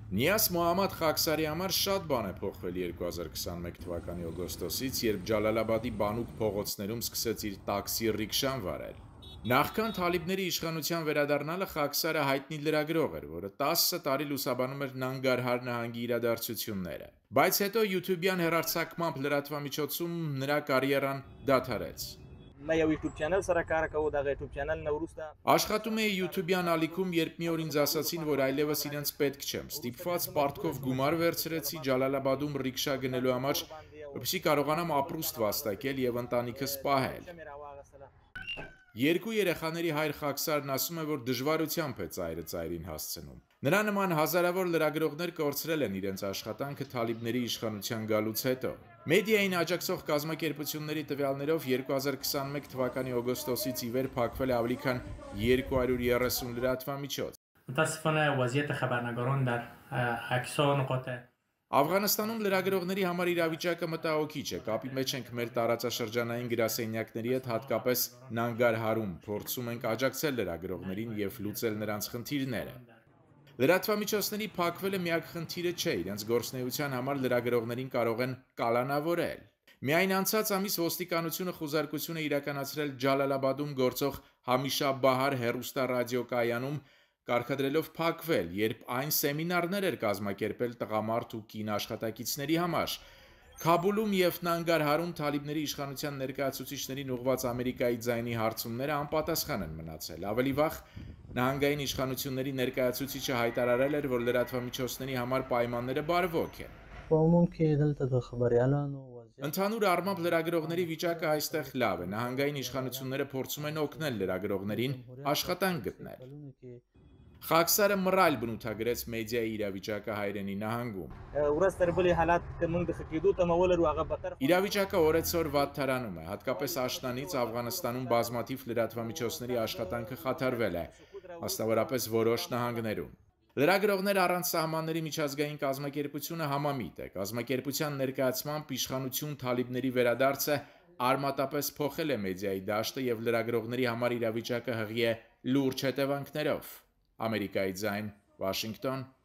Նիաս Մոհամմադ Խաքսարի համար շատ բան է փոխվել 2021 թվականի օգոստոսից, երբ Ջալալաբադի բանուկ փողոցներում սկսեց իր տաքսի ռիկշան վարել։ Նախքան թալիբների իշխանության վերադառնալը Խաքսարը հայտնի լրագրող էր, որը 10 տարի լուսաբանում էր Նանգարհար նահանգի իրադարձությունները։ Բայց հետո YouTube-յան հեռարձակմամբ լրատվամիջոցում նրա կարիերան դադարեց։ Աշխատում էի YouTube-յան ալիքում, երբ մի օր ինձ ասացին, որ այլևս իրենց պետք չեմ։ Ստիպված պարտքով գումար վերցրեցի Ջալալաբադում ռիկշա գնելու համար, որպեսզի կարողանամ ապրուստ վաստակել եւ ընտանիքս պահել։ Երկու երեխաների հայր Խաքսարն ասում է, որ դժվարությամբ է ծայրը ծայրին հասցնում։ Նրա նման հազարավոր լրագրողներ կորցրել են իրենց աշխատանքը թալիբների իշխանության գալուց հետո։ Մեդիային աջակցող կազմակերպությունների տվյալներով 2021 թվականի օգոստոսից ի վեր փակվել է ավելի քան 230 լրատվամիջոց։ Աֆղանստանում լրագրողների համար իրավիճակը մտահոգիչ է, կապի մեջ ենք մեր տարածաշրջանային գրասենյակների հետ, հատկապես Նանգարհարում, փորձում ենք աջակցել լրագրողներին եւ լուծել նրանց խնդիրները։ Լրատվամիջոցների փակվելը միակ խնդիրը չէ, իրենց գործունեության համար լրագրողներին կարող են կալանավորել։ Միայն անցած ամիս ոստիկանությունը խուզարկություն է իրականացրել Ջալալաբադում գործող Համիշա Բահար հեռուստառադիոկայանում, կարգադրելով փակվել, երբ այն սեմինարներ էր կազմակերպել տղամարդ ու կին աշխատակիցների համար։ Քաբուլում եւ Նանգարհարում թալիբների իշխանության ներկայացուցիչներին ուղղված Ամերիկայի ձայնի հարցումները անպատասխան են մնացել։ Ավելի վաղ նահանգային իշխանությունների ներկայացուցիչը հայտարարել էր, որ լրատվամիջոցների համար պայմանները բարվոք են։ Ընդհանուր առմամբ լրագրողների վիճակը այստեղ լավ է։ Նահանգային իշխանությունները փորձում են օգնել լրագրողներին աշխատանք գտնել։ Խաքսարը մռայլ բնութագրեց մեդիայի իրավիճակը հայրենի նահանգում։ Իրավիճակը օրեցօր վատթարանում է, հատկապես աշնանից Աֆղանստանում բազմաթիվ լրատվամիջոցների աշխատանքը խաթարվել է, մասնավորապես որոշ նահանգներում։ Լրագրողներ առանց սահմանների միջազգային կազմակերպությունը համամիտ է։ Կազմակերպության ներկայացմամբ իշխանություն թալիբների վերադարձը արմատապես փոխել է մեդիայի դաշտը եւ լրագրողների համար իրավիճակը հղի է լուրջ հետևանքներով։ Ամերիկայի ձայն, Վաշինգտոն,